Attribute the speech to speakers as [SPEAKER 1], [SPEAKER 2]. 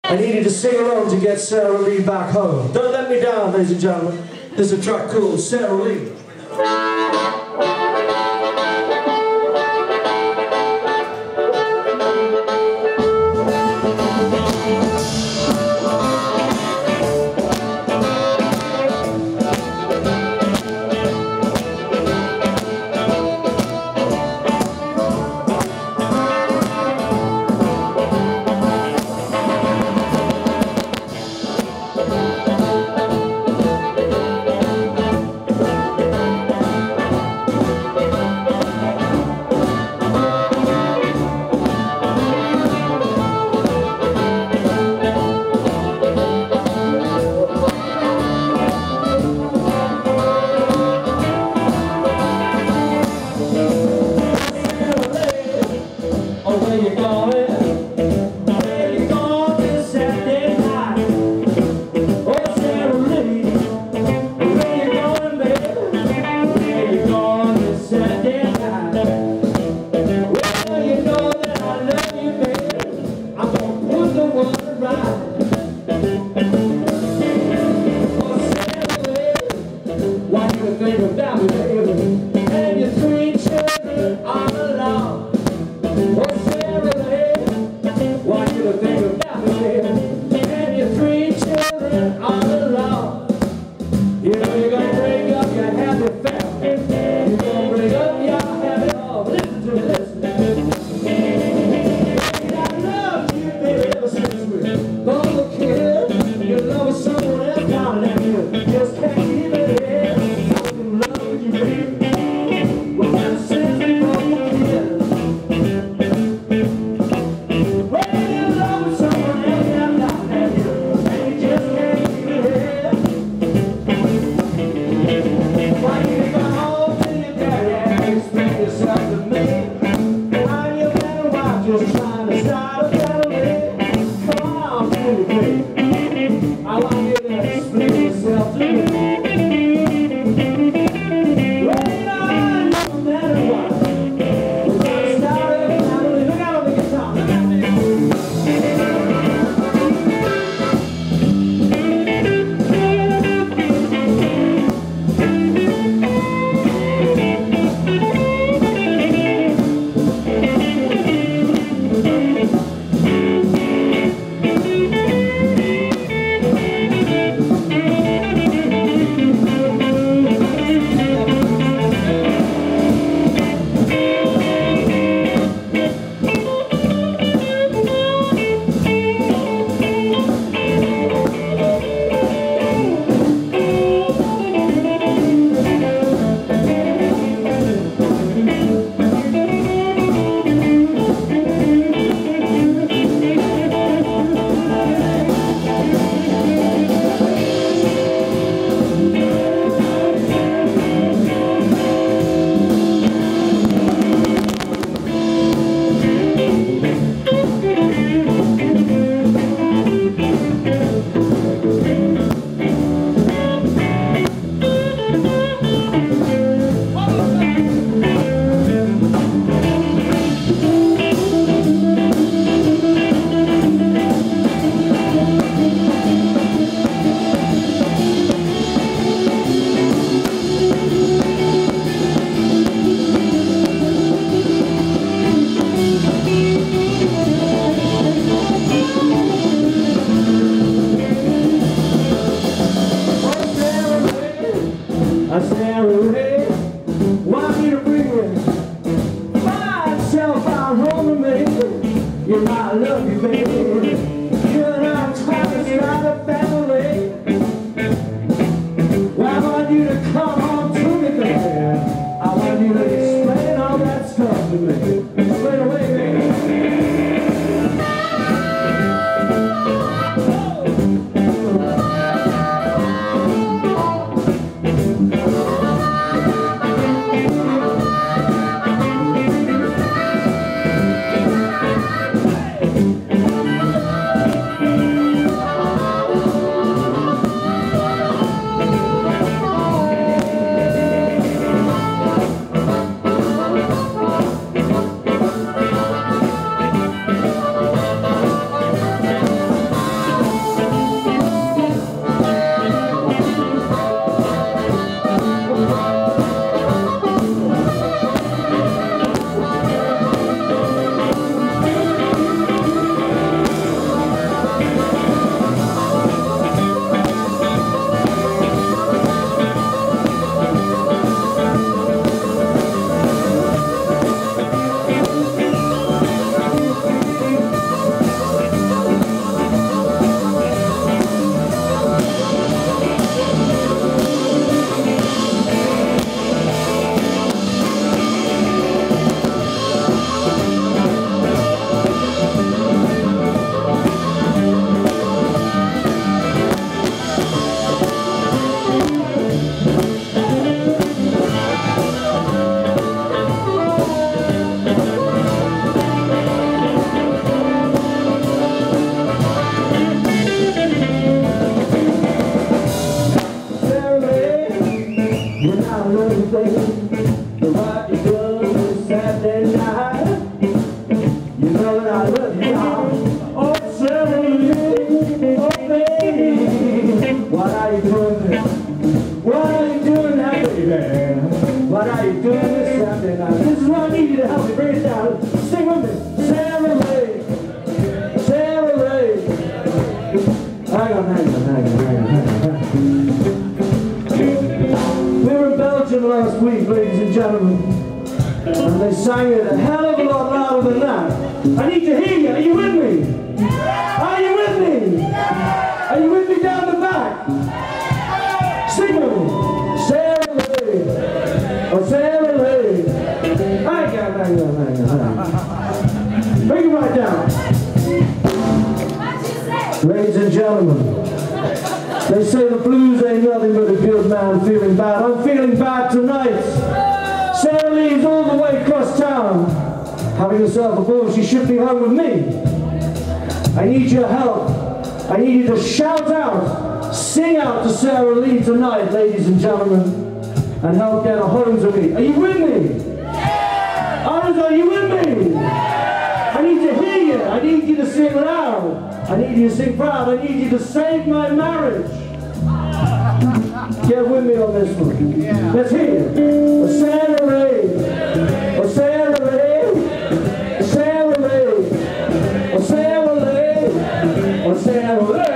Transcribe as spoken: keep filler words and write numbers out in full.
[SPEAKER 1] I need you to sing along to get Sarah Lee back home. Don't let me down, ladies and gentlemen. There's a track called Sarah Lee. on, hang on, hang on, hang on, hang on. We were in Belgium last week, ladies and gentlemen, and they sang it a hell of a lot louder than that. I need to hear you. Are you with me? Are you with me? Are you with me down the back? Sing with me. Sarah Lee. Oh, Sarah Lee. Hang on, hang on, hang on, hang on. Bring it right down. Ladies and gentlemen, they say the blues ain't nothing but a good man feeling bad. I'm feeling bad tonight. Sarah Lee's all the way across town, having herself a ball. She should be home with me. I need your help. I need you to shout out, sing out to Sarah Lee tonight, ladies and gentlemen, and help get her home to me. Are you with me? Others, are you with me? I need to hear you. I need you to sing loud. I need you to sing proud. I need you to save my marriage. Get with me on this one. Yeah. Let's hear it. Oh, Sarah Lee. Oh, Sarah Lee. Sarah Lee. Oh, Sarah Lee. Oh, Sarah Lee.